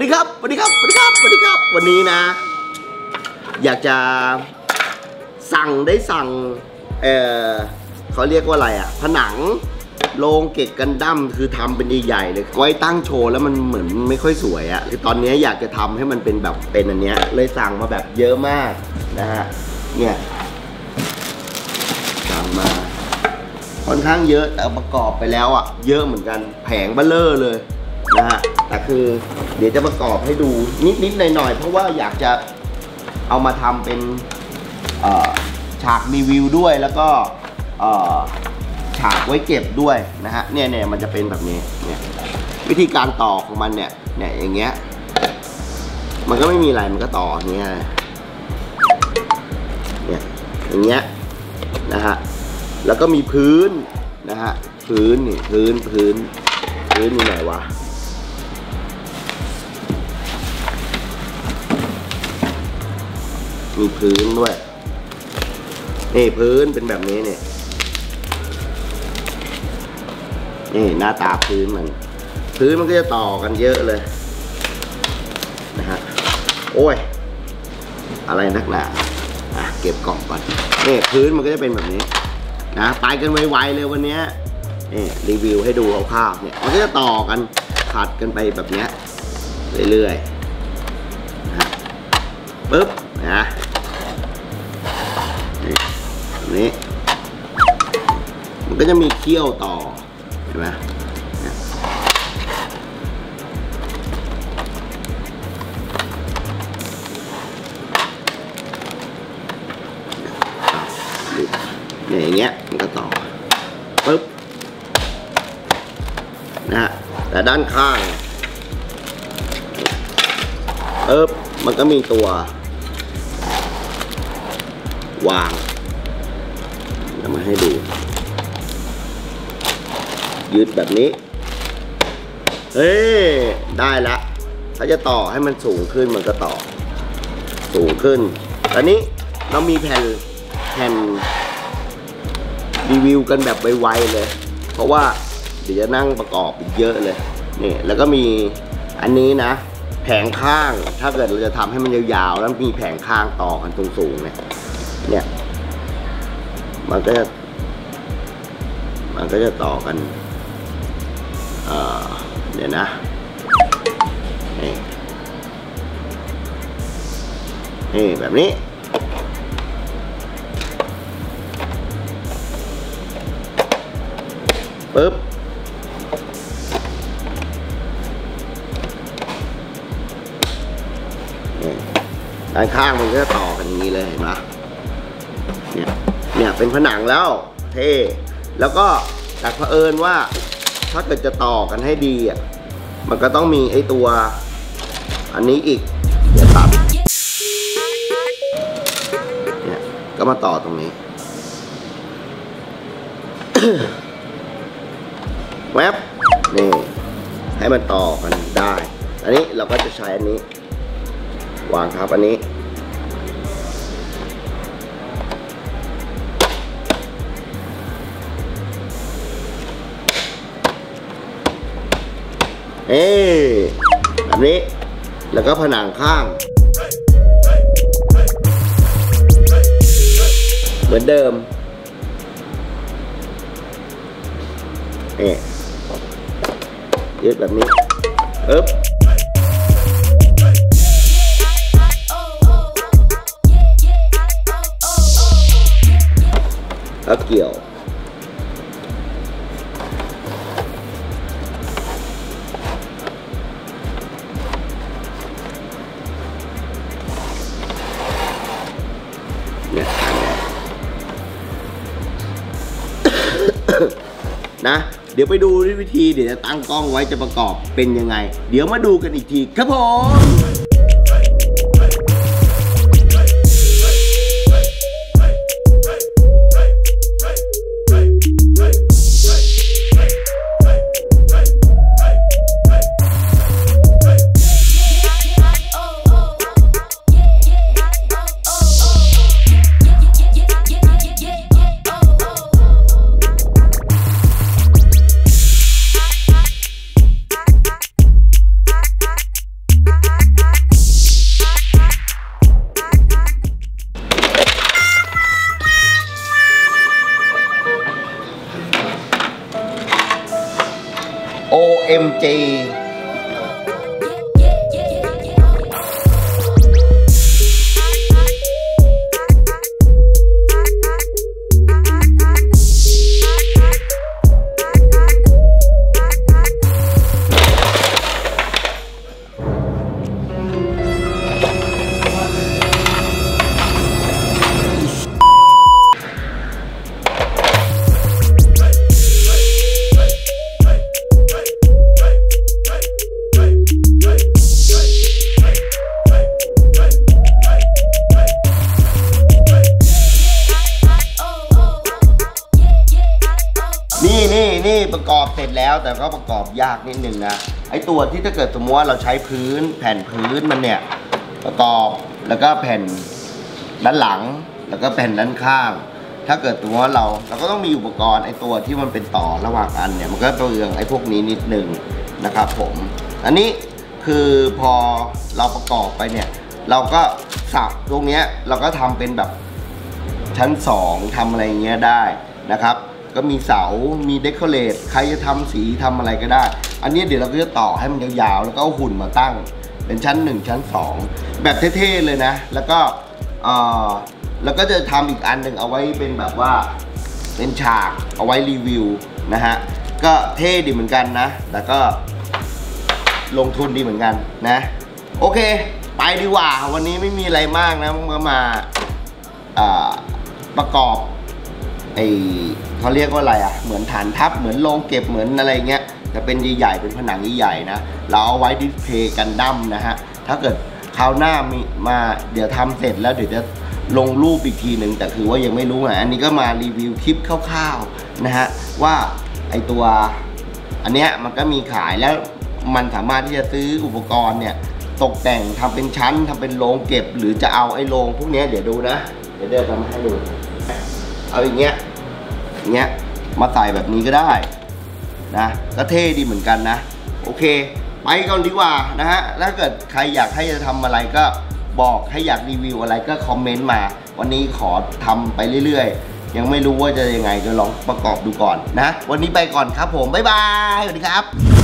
ดีครับสวัสดีครับสวัสดีครับสวัสดีครับวันนี้นะอยากจะสั่งเขาเรียกว่าอะไรผนังโรงเกตกันดั้มคือทำเป็นใหญ่ๆเลยไว้ตั้งโชว์แล้วมันเหมือนไม่ค่อยสวยคือตอนนี้อยากจะทำให้มันเป็นแบบเป็นอันเนี้ยเลยสั่งมาแบบเยอะมากนะฮะเนี่ยสั่งมาค่อนข้างเยอะแต่ประกอบไปแล้วเยอะเหมือนกันแผงเบ้อเร่อเลยนะฮะแต่คือเดี๋ยวจะประกอบให้ดูนิดๆหน่อยๆเพราะว่าอยากจะเอามาทำเป็นฉากรีวิวด้วยแล้วก็ฉากไว้เก็บด้วยนะฮะเนี่ยมันจะเป็นแบบนี้เนี่ยวิธีการต่อของมันเนี่ยอย่างเงี้ยมันก็ไม่มีอะไรมันก็ต่ออย่างเงี้ยเนี่ยอย่างเงี้ยนะฮะแล้วก็มีพื้นนะฮะพื้นนี่พื้นอยู่ไหนวะมีพื้นด้วยนี่พื้นเป็นแบบนี้เนี่ยนี่หน้าตาพื้นมันก็จะต่อกันเยอะเลยนะฮะโอ้ยอะไรนักหนาเก็บกล่องก่อนนี่พื้นมันก็จะเป็นแบบนี้นะไปกันไวๆเลยวันนี้นี่รีวิวให้ดูคร่าวๆเนี่ยมันก็จะต่อกันขัดกันไปแบบนี้เรื่อยๆนะปึ๊บนะแบบนี้มันก็จะมีเขี้ยวต่อเห็นไหมเนี่ยอย่างเงี้ยมันก็ต่อปึ๊บนะฮะแต่ด้านข้างปึ๊บมันก็มีตัววางจะมาให้ดูยืดแบบนี้เฮ้ยได้ละถ้าจะต่อให้มันสูงขึ้นมันก็ต่อสูงขึ้นตอนนี้เรามีแผ่นรีวิวกันแบบไวๆเลยเพราะว่าเดี๋ยวจะนั่งประกอบอีกเยอะเลยนี่แล้วก็มีอันนี้นะแผงข้างถ้าเกิดเราจะทำให้มันยาวๆแล้วมีแผงข้างต่อกันสูงๆเนี่ยมันก็จะต่อกันเดี๋ยวนะนี่แบบนี้ปึ๊บด้านข้างมันก็ต่อกันอย่างนี้เลยเห็นไหมเนี่ยเป็นผนังแล้วเท่แล้วก็แต่เผอิญว่าถ้าเกิดจะต่อกันให้ดีมันก็ต้องมีไอ้ตัวอันนี้อีกเดี๋ยวตัดเนี่ยก็มาต่อตรงนี้ แวบนี่ให้มันต่อกันได้อันนี้เราก็จะใช้อันนี้วางทับอันนี้แบบนี้แล้วก็ผนังข้างเหมือนเดิมยืดแบบนี้แล้วเกี่ยวนะเดี๋ยวไปดูวิธีเดี๋ยวจะตั้งกล้องไว้จะประกอบเป็นยังไงเดี๋ยวมาดูกันอีกทีครับผม MGนี่ประกอบเสร็จแล้วแต่ก็ประกอบยากนิดนึงนะไอตัวที่ถ้าเกิดสมมติว่าเราใช้พื้นแผ่นพื้นมันเนี่ยประกอบแล้วก็แผ่นด้านหลังแล้วก็แผ่นด้านข้างถ้าเกิดสมมติว่าเราก็ต้องมีอุปกรณ์ไอตัวที่มันเป็นต่อระหว่างอันเนี่ยมันก็เปลืองไอพวกนี้นิดนึงนะครับผมอันนี้คือพอเราประกอบไปเนี่ยเราก็สับตรงเนี้ยเราก็ทำเป็นแบบชั้น2ทำอะไรเงี้ยได้นะครับก็มีเสา มีเดคอเรทใครจะทำสีทำอะไรก็ได้อันนี้เดี๋ยวเราก็จะต่อให้มันยาวๆแล้วก็เอาหุ่นมาตั้งเป็นชั้น1ชั้น2แบบเท่ๆเลยนะแล้วก็จะทำอีกอันหนึ่งเอาไว้เป็นแบบว่าเป็นฉากเอาไว้รีวิวนะฮะก็เท่ดีเหมือนกันนะแต่ก็ลงทุนดีเหมือนกันนะโอเคไปดีกว่าวันนี้ไม่มีอะไรมากนะก็มาประกอบเขาเรียกว่าอะไรอ่ะเหมือนฐานทัพเหมือนโรงเก็บเหมือนอะไรเงี้ยจะเป็นใหญ่ๆเป็นผนังใหญ่ๆนะเราเอาไว้ดิสเพย์กันดั้มนะฮะถ้าเกิดคราวหน้ามีมาเดี๋ยวทำเสร็จแล้วเดี๋ยวจะลงรูปอีกทีหนึ่งแต่คือว่ายังไม่รู้อ่ะอันนี้ก็มารีวิวคลิปคร่าวๆนะฮะว่าไอตัวอันเนี้ยมันก็มีขายแล้วมันสามารถที่จะซื้ออุปกรณ์เนี่ยตกแต่งทำเป็นชั้นทำเป็นโรงเก็บหรือจะเอาไอ้โรงพวกนี้เดี๋ยวดูนะเดี๋ยวทำให้ดูเอาอย่างเงี้ยมาใส่แบบนี้ก็ได้นะก็เท่ดีเหมือนกันนะโอเคไปก่อนดีกว่านะฮะถ้าเกิดใครอยากให้จะทำอะไรก็บอกให้อยากรีวิวอะไรก็คอมเมนต์มาวันนี้ขอทำไปเรื่อยๆยังไม่รู้ว่าจะยังไงก็ลองประกอบดูก่อนนะวันนี้ไปก่อนครับผมบ๊ายบายสวัสดีครับ